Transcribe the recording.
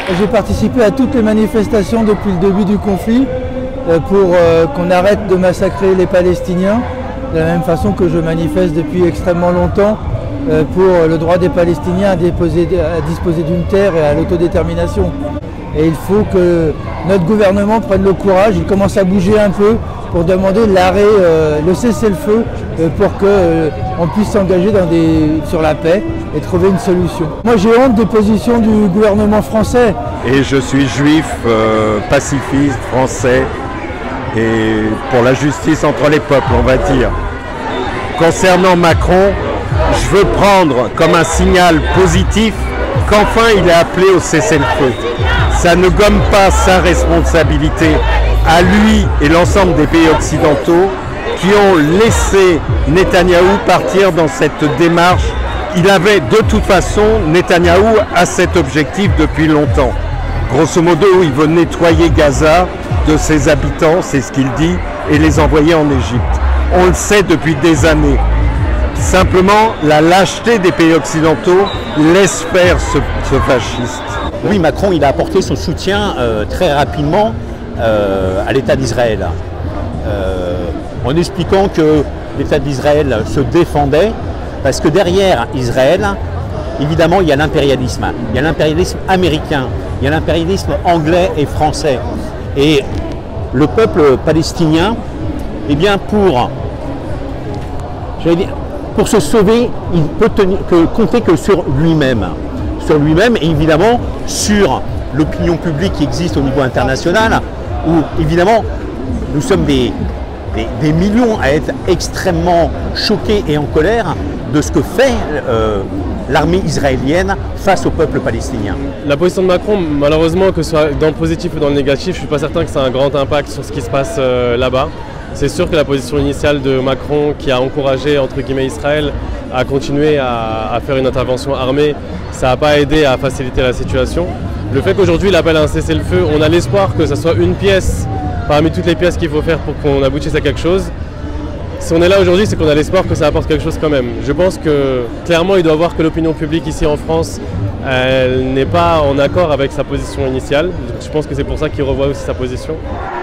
J'ai participé à toutes les manifestations depuis le début du conflit pour qu'on arrête de massacrer les Palestiniens, de la même façon que je manifeste depuis extrêmement longtemps pour le droit des Palestiniens à disposer d'une terre et à l'autodétermination. Et il faut que notre gouvernement prenne le courage, il commence à bouger un peu pour demander l'arrêt, le cessez-le-feu pour qu'on puisse s'engager sur la paix et trouver une solution. Moi j'ai honte des positions du gouvernement français. Et je suis juif, pacifiste, français et pour la justice entre les peuples, on va dire. Concernant Macron, je veux prendre comme un signal positif qu'enfin il est appelé au cessez-le-feu. Ça ne gomme pas sa responsabilité à lui et l'ensemble des pays occidentaux qui ont laissé Netanyahou partir dans cette démarche. Il avait de toute façon, Netanyahou a cet objectif depuis longtemps. Grosso modo, il veut nettoyer Gaza de ses habitants, c'est ce qu'il dit, et les envoyer en Égypte. On le sait depuis des années. Simplement, la lâcheté des pays occidentaux laisse faire ce fasciste. Oui, Macron il a apporté son soutien très rapidement à l'État d'Israël, en expliquant que l'État d'Israël se défendait, parce que derrière Israël, évidemment, il y a l'impérialisme. Il y a l'impérialisme américain, il y a l'impérialisme anglais et français. Et le peuple palestinien, eh bien, pour se sauver, il peut compter que sur lui-même. Sur lui-même et évidemment sur l'opinion publique qui existe au niveau international, où évidemment nous sommes des millions à être extrêmement choqués et en colère de ce que fait l'armée israélienne face au peuple palestinien. La position de Macron, malheureusement, que ce soit dans le positif ou dans le négatif, je ne suis pas certain que ça a un grand impact sur ce qui se passe là-bas. C'est sûr que la position initiale de Macron, qui a encouragé entre guillemets Israël à continuer à faire une intervention armée, ça n'a pas aidé à faciliter la situation. Le fait qu'aujourd'hui il appelle à un cessez-le-feu, on a l'espoir que ça soit une pièce parmi toutes les pièces qu'il faut faire pour qu'on aboutisse à quelque chose. Si on est là aujourd'hui, c'est qu'on a l'espoir que ça apporte quelque chose quand même. Je pense que clairement il doit voir que l'opinion publique ici en France n'est pas en accord avec sa position initiale. Je pense que c'est pour ça qu'il revoit aussi sa position.